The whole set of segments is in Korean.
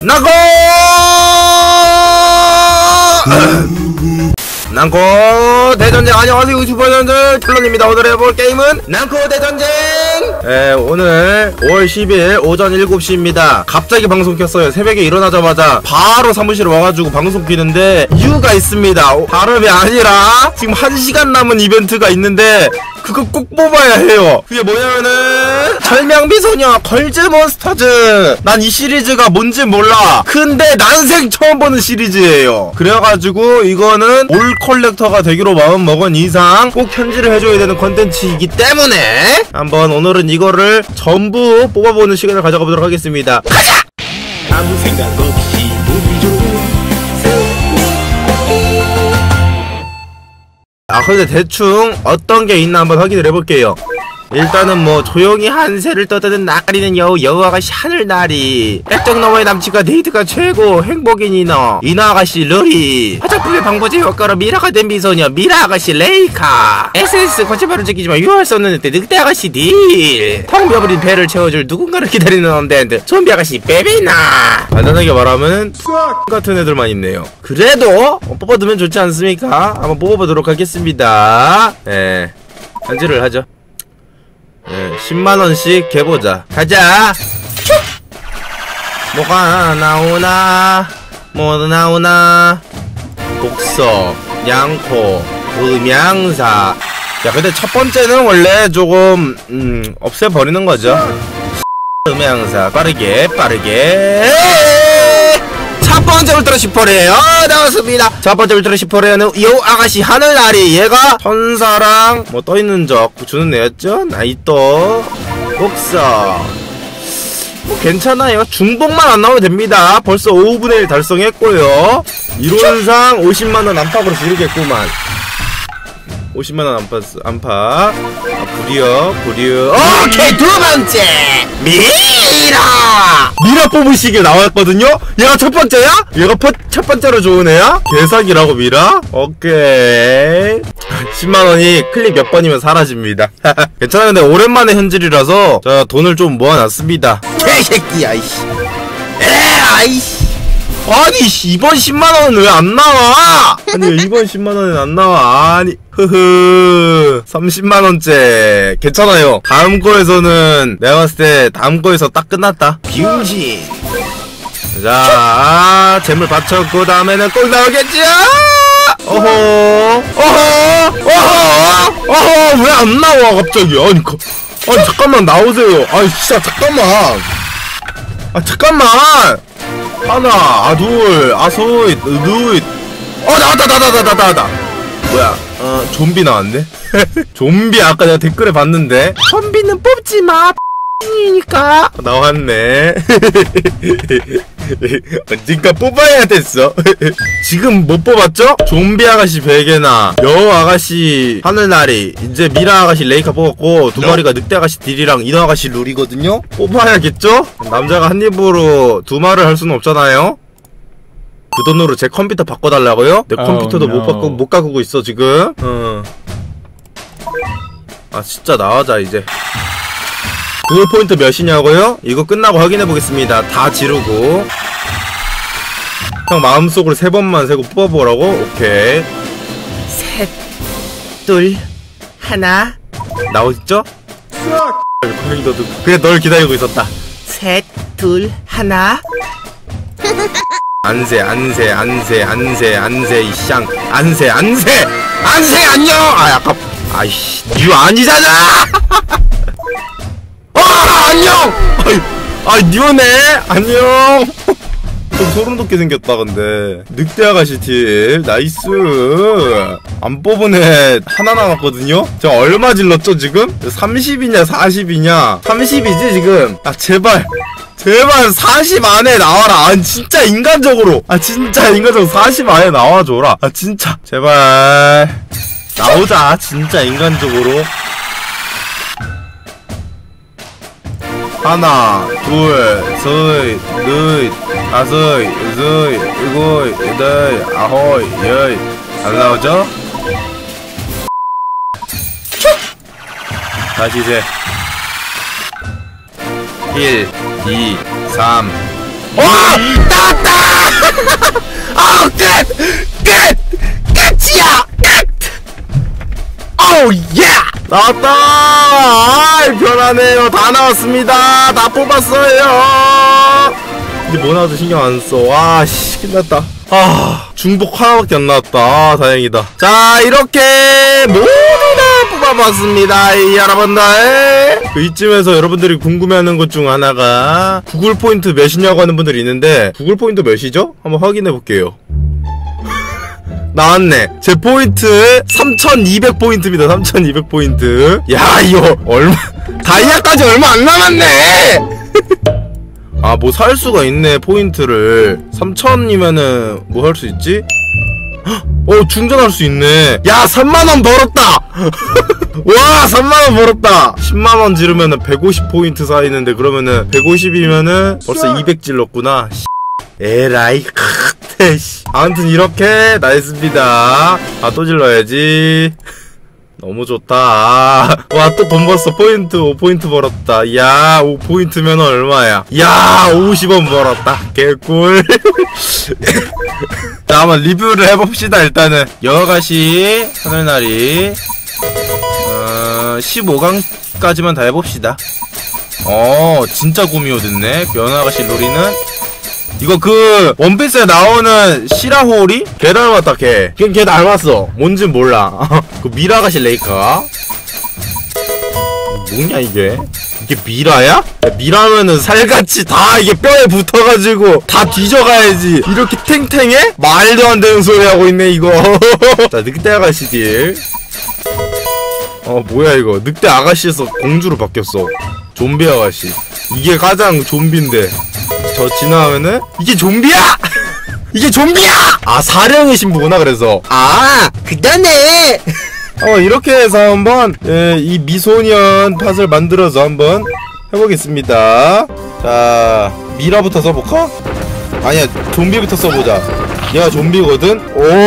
난코! 난코 대전쟁. 안녕하세요 유튜버분들, 텔론입니다. 오늘 해볼 게임은 난코 대전쟁. 오늘 5월 10일 오전 7시입니다 갑자기 방송 켰어요. 새벽에 일어나자마자 바로 사무실에 와가지고 방송 키는데 이유가 있습니다. 다름이 아니라 지금 1시간 남은 이벤트가 있는데 그거 꼭 뽑아야 해요. 그게 뭐냐면은 절명미소녀 걸즈몬스터즈. 난 이 시리즈가 뭔지 몰라. 근데 난생 처음 보는 시리즈예요. 그래가지고 이거는 올 컬렉터가 되기로 마음먹은 이상 꼭 현질을 해줘야 되는 컨텐츠이기 때문에 한번 오늘은 이거를 전부 뽑아보는 시간을 가져가보도록 하겠습니다. 가자! 아무 생각 없이 근데 대충 어떤 게 있나 한번 확인을 해볼게요. 일단은 뭐 조용히 한새를 떠드는 나가리는 여우아가씨 하늘나리, 백정 너머의 남친과 데이트가 최고 행복인 이나아가씨 르리, 화장품의 방부제 효과로 미라가 된 미소녀 미라아가씨 레이카, SS 거짓말을 지키지만 유효할 수 없는 늑대아가씨 딜, 텅 비어버린 배를 채워줄 누군가를 기다리는 언데드 좀비아가씨 베베나. 간단하게 말하면 같은 애들만 있네요. 그래도 뽑아두면 좋지 않습니까? 한번 뽑아보도록 하겠습니다. 현질을 하죠. 10만원씩 개보자. 가자! 뭐가 나오나? 뭐 나오나? 독서, 양코, 음양사. 야, 근데 첫 번째는 원래 조금, 없애버리는 거죠. 음양사. 빠르게. 첫 번째 울트라 슈퍼레어 나왔습니다. 첫 번째 울트라 슈퍼레어는 여우아가씨 하늘나리. 얘가 천사랑 뭐 떠있는 적 주는 애였죠. 나이또 독서 뭐 괜찮아요. 중복만 안 나오면 됩니다. 벌써 5분의 1 달성했고요. 이론상 50만원 안팎으로 지르겠구만. 50만원 안팎. 부리어. 오케이, 두 번째 미라 뽑으시길 나왔거든요. 얘가 첫 번째야? 얘가 첫 번째로 좋은 애야? 개사기라고 미라? 오케이. 10만원이 클릭 몇 번이면 사라집니다. 괜찮아요. 근데 오랜만에 현질이라서 제가 돈을 좀 모아놨습니다. 개새끼야 이씨. 아이씨. 아니 이번 10만원은 왜 안 나와? 아니 이번 10만원은 안 나와. 아니 30만원째 괜찮아요. 다음 거에서는 내가 봤을 때 다음 거에서 딱 끝났다. 비움신. 자, 재물 받쳤고 다음에는 꼭 나오겠지? 어허 왜 안 나와 갑자기? 아니 잠깐만 나오세요. 아니 진짜 잠깐만. 하나, 둘, 셋, 넷. 나왔다. 뭐야? 좀비 나왔네? 좀비 아까 내가 댓글에 봤는데 좀비는 뽑지마 이니까 나왔네. 언젠가 뽑아야 됐어. 지금 못 뽑았죠? 좀비 아가씨 베개나 여우 아가씨 하늘나리, 이제 미라 아가씨 레이카 뽑았고 두 마리가 늑대 아가씨 딜이랑 이너 아가씨 룰이거든요? 뽑아야겠죠? 남자가 한 입으로 두 말을 할 수는 없잖아요? 그 돈으로 제 컴퓨터 바꿔달라고요? 내 컴퓨터도 못 바꾸고 있어 지금. 진짜 나와자 이제. 그걸 포인트 몇이냐고요? 이거 끝나고 확인해보겠습니다. 다 지르고 형 마음속으로 3번만 세고 뽑아보라고? 오케이. 셋, 둘, 하나. 나오셨죠? 그래 널 기다리고 있었다. 셋, 둘, 하나. 안새 이쌍. 안새 안녕. 아까 아이씨 유 아니잖아. 안녕! 뉴네! 안녕! 좀 소름돋게 생겼다, 근데. 늑대 아가씨 딜. 나이스. 안 뽑은 애 하나 남았거든요? 제가 얼마 질렀죠, 지금? 30이냐, 40이냐? 30이지, 지금? 제발 40 안에 나와라. 진짜 인간적으로. 40 안에 나와줘라. 진짜. 제발. 나오자, 진짜 인간적으로. 하나, 둘, 셋, 넷, 다섯, 여섯, 일곱, 여덟, 아홉, 열. 안 나오죠? 다시 이제 1, 2, 3, 나왔다! 끝이야! 오우, 예! 나왔다! 아이, 변하네요. 다 나왔습니다. 다 뽑았어요. 이제 뭐 나와도 신경 안 써. 와, 씨, 끝났다. 중복 하나밖에 안 나왔다. 다행이다. 자, 이렇게 모두 다 뽑아봤습니다. 이 여러분들. 이쯤에서 여러분들이 궁금해하는 것 중 하나가 구글 포인트 몇이냐고 하는 분들이 있는데, 구글 포인트 몇이죠? 한번 확인해 볼게요. 나왔네. 제 포인트 3200포인트입니다. 3200포인트. 야, 이거 얼마, 다이아까지 얼마 안 남았네. 뭐 살 수가 있네. 포인트를 3000이면은 뭐 할 수 있지? 충전할 수 있네. 야, 3만원 벌었다. 와, 3만원 벌었다. 10만원 지르면은 150포인트 쌓이는데, 그러면은 150이면은 벌써 200 질렀구나. 에라이 아무튼 이렇게 나있습니다. 또 질러야지. 너무 좋다. 와, 또 돈 벌었어. 포인트 5포인트 벌었다. 야, 5포인트면 얼마야? 야, 50원 벌었다. 개꿀. 자, 한번 리뷰를 해봅시다. 일단은 여가시 하늘나리 15강까지만 다 해봅시다. 진짜 구미호 됐네. 연아가시 로리는 이거 그 원피스에 나오는 시라호리? 걔 닮았다. 걔 닮았어. 뭔진 몰라. 그 미라가시 레이카 뭐냐 이게 미라야? 미라면은 살같이 다 이게 뼈에 붙어가지고 다 뒤져가야지. 이렇게 탱탱해? 말도 안 되는 소리 하고 있네 이거. 자, 늑대 아가씨 딜. 뭐야 이거. 늑대 아가씨에서 공주로 바뀌었어. 좀비 아가씨. 이게 가장 좀비인데 저 지나가면은 이게 좀비야! 이게 좀비야! 사령의 신부구나. 그래서 그다네. 이렇게 해서 한번 이 미소년 팟을 만들어서 한번 해보겠습니다. 자, 미라부터 써볼까? 아니야, 좀비부터 써보자. 얘가 좀비거든.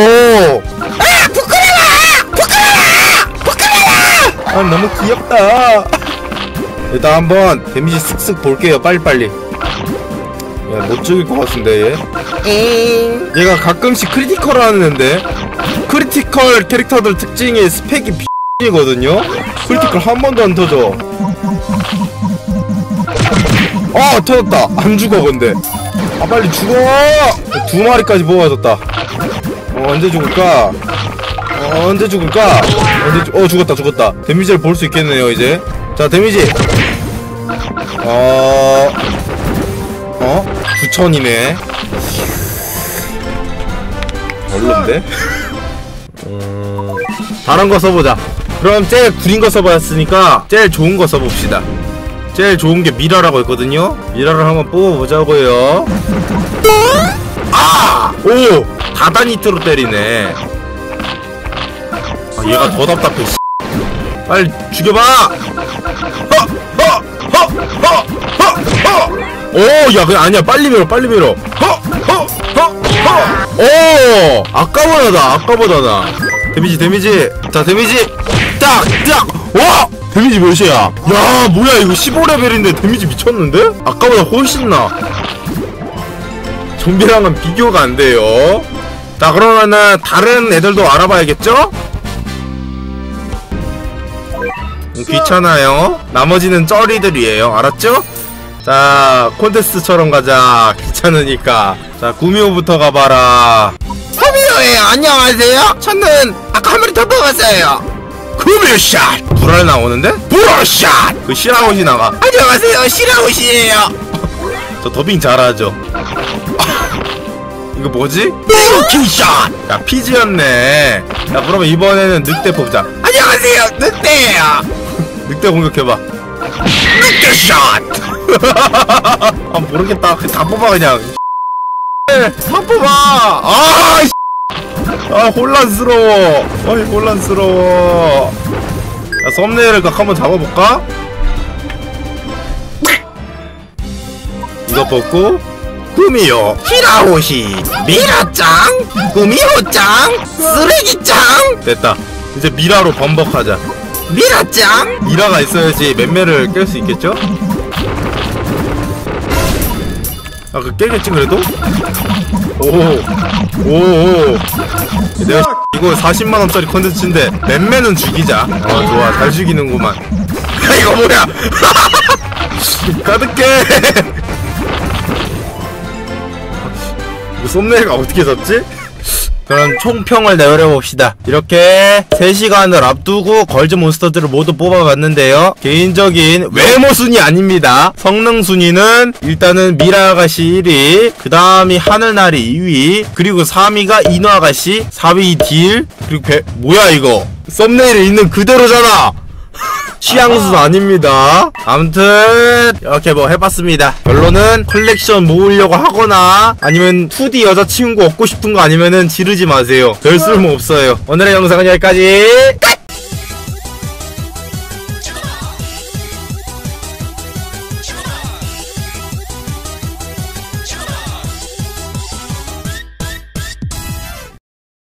부끄러워! 너무 귀엽다. 일단 한번 데미지 쓱쓱 볼게요. 빨리빨리. 야, 못 죽일 것 같은데 얘. 얘가 가끔씩 크리티컬을 하는데, 크리티컬 캐릭터들 특징이 스펙이 X이거든요. 크리티컬 한 번도 안 터져. 터졌다. 안 죽어. 근데 빨리 죽어. 2마리까지 모아졌다. 언제 죽을까? 죽었다. 데미지를 볼 수 있겠네요 이제. 자, 데미지 9000이네. 별론데? 다른 거 써보자. 그럼 제일 구린 거 써봤으니까 제일 좋은 거 써봅시다. 제일 좋은 게 미라라고 했거든요. 미라를 한번 뽑아보자고요. 오! 다다니트로 때리네. 얘가 더 답답해. 빨리 죽여봐. 야, 그냥 아니야. 빨리 밀어. 아까보다 데미지. 자, 데미지 딱. 와! 데미지 몇이야? 야, 뭐야 이거 15레벨인데 데미지 미쳤는데? 아까보다 훨씬 나. 좀비랑은 비교가 안 돼요. 자, 그러면은 다른 애들도 알아봐야겠죠? 귀찮아요. 나머지는 쩌리들이에요. 알았죠? 자, 콘테스트처럼 가자. 귀찮으니까. 자, 구미호부터 가봐라. 구미호예요. 안녕하세요. 저는 아까 한 마리 더 먹었어요. 구미호샷. 불알 나오는데? 불알샷. 그 시라옷이 나가. 안녕하세요. 시라옷이에요. 저 더빙 잘하죠. 이거 뭐지? 킹샷. 야, 피지였네. 야, 그러면 이번에는 늑대 뽑자. 안녕하세요. 늑대예요. 늑대 공격해봐. 늑대샷. 모르겠다. 다 뽑아 그냥. 다 뽑아. 혼란스러워. 혼란스러워. 야, 썸네일을 각 한번 잡아볼까? 이거 뽑고 구미호, 히라호시, 미라짱, 구미호짱, 쓰레기짱. 됐다. 이제 미라로 번복하자. 미라짱. 미라가 있어야지 맴매를 깰 수 있겠죠? 아, 그 깨겠지 그래도? 오. 내가 이거 40만원짜리 컨텐츠인데 맨맨은 죽이자. 좋아, 잘 죽이는구만. 야, 이거 뭐야? 가득해. 이거 썸네일가 어떻게 졌지? 그럼 총평을 내려봅시다. 이렇게 3시간을 앞두고 걸즈 몬스터들을 모두 뽑아봤는데요. 개인적인 외모 순위 아닙니다. 성능 순위는 일단은 미라아가씨 1위, 그 다음이 하늘나리 2위, 그리고 3위가 인어아가씨, 4위 딜, 그리고 뭐야 이거? 썸네일에 있는 그대로잖아. 취향순 아닙니다. 아무튼 이렇게 뭐 해봤습니다. 결론은 컬렉션 모으려고 하거나 아니면 2D 여자친구 얻고 싶은 거 아니면은 지르지 마세요. 별 쓸모 없어요. 오늘의 영상은 여기까지. 끝!